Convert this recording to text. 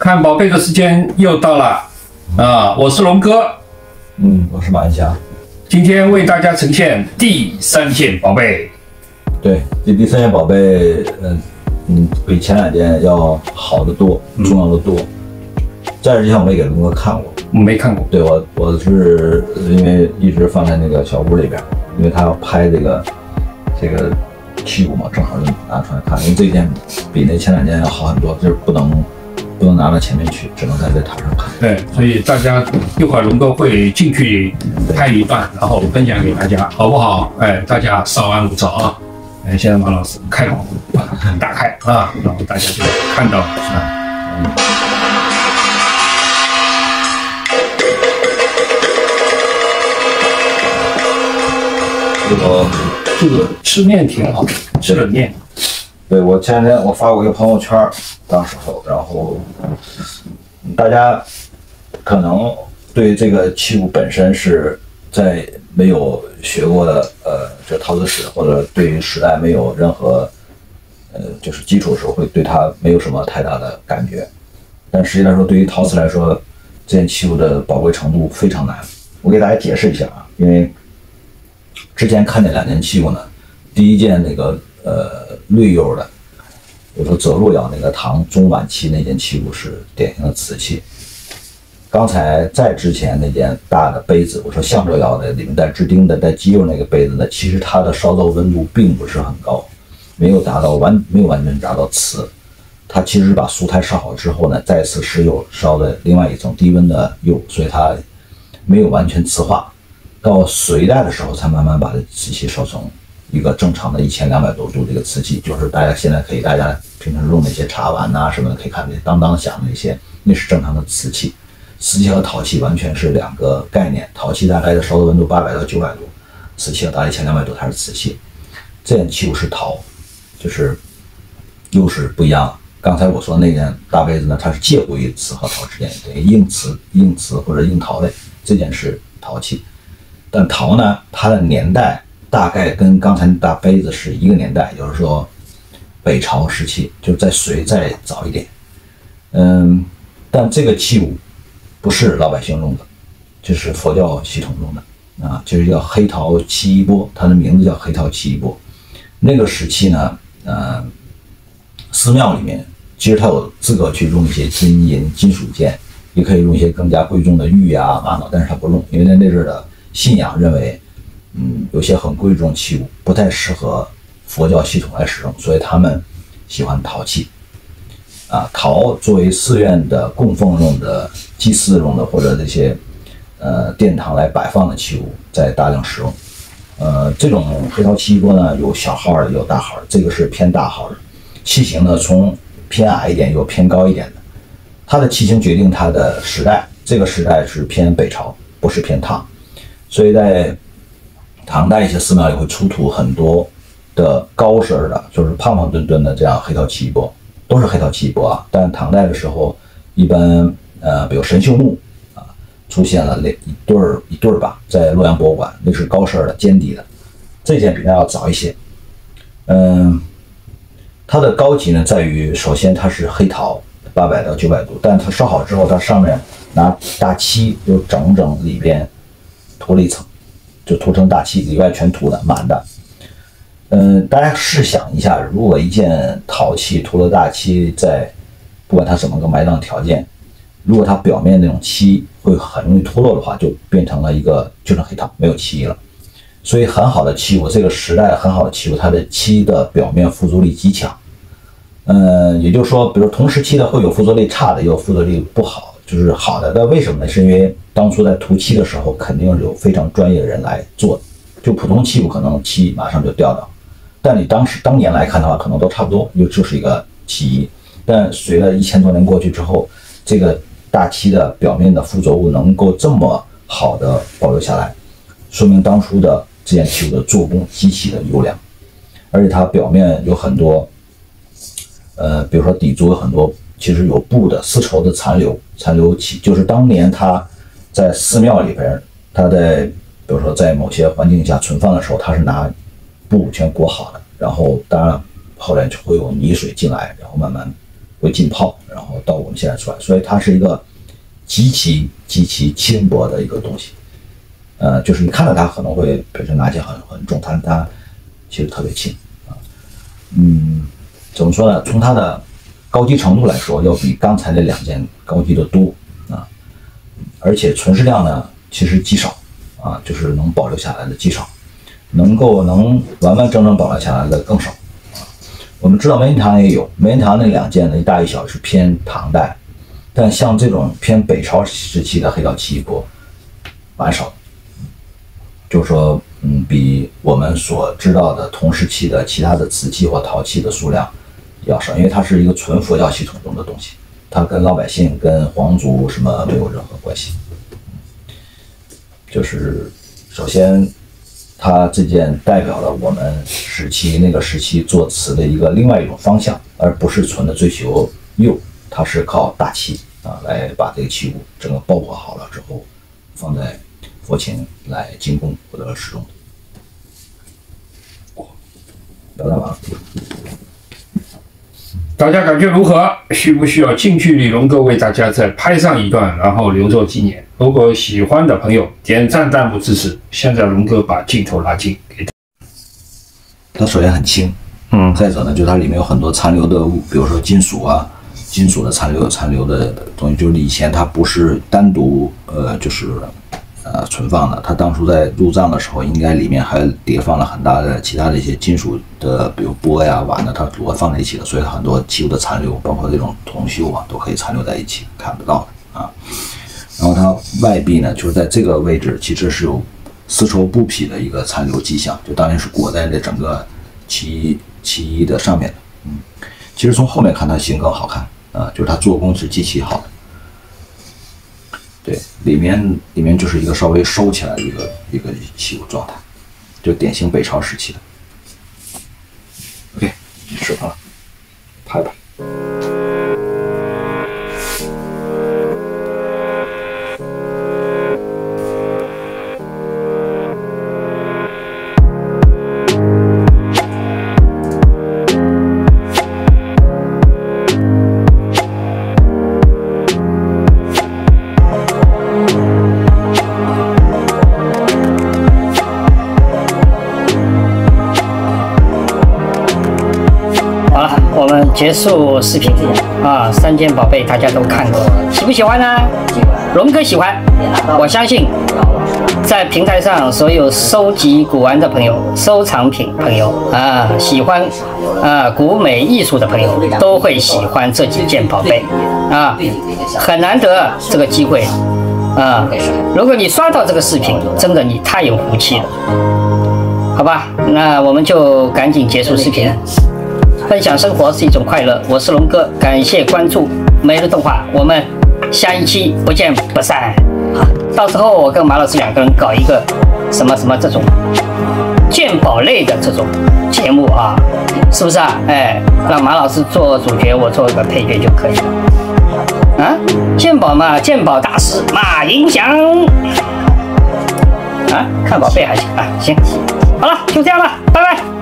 看宝贝的时间又到了啊！我是龙哥， 我是马云霞。 今天为大家呈现第3件宝贝。 对，这第3件宝贝，比前2件要好得多，重要的多。在这之前我没给龙哥看过， 没看过。 对，我是因为一直放在那个小屋里边，因为他要拍这个器物嘛，正好就拿出来看。因为这件比那前2件要好很多，就是不能拿到前面去，只能在这台上看。 对，所以大家一会儿龙哥会进去拍一段，然后分享给大家，好不好？大家稍安勿躁啊！现在马老师开口打开啊，然后大家就看到这个吃面挺好，吃冷面。 对，我前2天我发过一个朋友圈，当时候，然后大家可能对这个器物本身是在没有学过的这陶瓷史，或者对于时代没有任何就是基础的时候，会对它没有什么太大的感觉。但实际来说，对于陶瓷来说，这件器物的宝贵程度非常难。我给大家解释一下啊，因为之前看见2件器物呢，第一件那个绿釉的，我说泽洛窑那个唐中晚期那件器物是典型的瓷器。刚才在之前那件大的杯子，我说象州窑的里面带支钉的带鸡肉那个杯子呢，其实它的烧造温度并不是很高，没有完全达到瓷。它其实是把素胎烧好之后呢，再次施釉烧的另外一层低温的釉，所以它没有完全瓷化。到隋代的时候才慢慢把这瓷器烧成一个正常的1200多度这个瓷器，就是大家平常用那些茶碗什么的，可以看那当当响的那些，那是正常的瓷器。瓷器和陶器完全是2个概念，陶器大概的烧的温度800到900度，瓷器要达1200度才是瓷器。这件器物是陶，就是又是不一样了。刚才我说那件大杯子呢，它是介乎于瓷和陶之间，等于硬瓷或者硬陶类，这件是陶器。但陶呢，它的年代大概跟刚才大杯子是一个年代，也就是说北朝时期，就在隋再早一点。但这个器物不是老百姓用的，就是佛教系统用的啊，就是叫黑陶七衣钵，它的名字叫黑陶七衣钵。那个时期呢，寺庙里面其实它有资格去用一些金银金属件，也可以用一些更加贵重的玉玛瑙，但是它不用，因为那阵的信仰认为，有些很贵重器物不太适合佛教系统来使用，所以他们喜欢陶器。陶作为寺院的供奉用的、祭祀用的，或者这些殿堂来摆放的器物，在大量使用。这种黑陶七衣钵呢，有小号的，有大号的，这个是偏大号的。器型呢，从偏矮一点有偏高一点的。它的器型决定它的时代，这个时代是偏北朝，不是偏唐。所以在唐代一些寺庙里会出土很多的高身的，就是胖胖墩墩的这样黑陶七衣钵，都是黑陶七衣钵啊。但唐代的时候，一般比如神秀木出现了一对儿吧，在洛阳博物馆，那是高身的尖底的，这件比它要早一些。它的高级呢在于，首先它是黑陶800到900度，但它烧好之后，它上面拿大漆就整里边涂了一层，就涂成大漆，里外全涂的满的。大家试想一下，如果一件陶器涂了大漆，在不管它怎么个埋葬条件，如果它表面那种漆会很容易脱落的话，就变成了一个就是黑陶，没有漆了。所以很好的器物，这个时代很好的器物，它的漆的表面附着力极强。也就是说，比如同时期的会有附着力差的，也有附着力不好，就是好的。但为什么呢？是因为当初在涂漆的时候，肯定有非常专业的人来做的。就普通器物可能漆马上就掉掉，但你当年来看的话，可能都差不多，就是一个漆衣。但随了1000多年过去之后，这个大漆的表面的附着物能够这么好的保留下来，说明当初的这件器物的做工极其的优良，而且它表面有很多，比如说底座有很多其实有布的丝绸的残留器，就是当年它在寺庙里边，它在比如说在某些环境下存放的时候，它是拿布全裹好的，然后当然后来就会有泥水进来，然后慢慢会浸泡，然后到我们现在出来，所以它是一个极其轻薄的一个东西。就是你看到它可能会本身拿起来很重，但它其实特别轻啊。怎么说呢？从它的高级程度来说，要比刚才那2件高级的多啊。而且存世量呢，其实极少啊，就是能保留下来的极少，能完完整整保留下来的更少啊。我们知道梅林堂也有，梅林堂那2件呢，一大一小是偏唐代，但像这种偏北朝时期的黑曜奇异钵蛮少的。就是说，比我们所知道的同时期的其他的瓷器或陶器的数量要少，因为它是一个纯佛教系统中的东西，它跟老百姓、跟皇族什么没有任何关系。就是首先，它这件代表了我们那个时期做瓷的另外一种方向，而不是纯的追求釉，它是靠大气啊来把这个器物整个包裹好了之后，放在佛前来进贡或者使用。表达完了， 大家感觉如何？需不需要近距离龙哥为大家再拍上一段，然后留作纪念？如果喜欢的朋友点赞弹幕支持。现在龙哥把镜头拉近给它首先很轻，再者呢，就它里面有很多残留的物，比如说金属的残留的东西，就是以前它不是单独存放的，它当初在入葬的时候，应该里面还叠放了很大的其他的一些金属的，比如钵呀、碗呢，它组合放在一起的，所以很多器物的残留，包括这种铜锈啊，都可以残留在一起，看不到的啊。然后它外壁呢，就是在这个位置，其实是有丝绸布匹的一个残留迹象，就当然是裹在这整个漆衣的上面的。其实从后面看它型更好看啊，就是它做工是极其好的。对，里面就是一个稍微收起来的一个器物状态，就典型北朝时期的。OK， 是啊，拍吧。 结束视频啊，3件宝贝大家都看过，喜不喜欢呢？龙哥喜欢，我相信在平台上所有收集古玩的朋友、收藏品朋友啊，喜欢古美艺术的朋友都会喜欢这几件宝贝啊，很难得这个机会啊！如果你刷到这个视频，真的你太有福气了，好吧？那我们就赶紧结束视频。分享生活是一种快乐，我是龙哥，感谢关注每日动画，我们下一期不见不散。好，到时候我跟马老师2个人搞一个什么这种鉴宝类的这种节目啊，是不是啊？让马老师做主角，我做一个配角就可以了。啊，鉴宝嘛，鉴宝大师马影响啊，看宝贝还行啊，行，好了，就这样了，拜拜。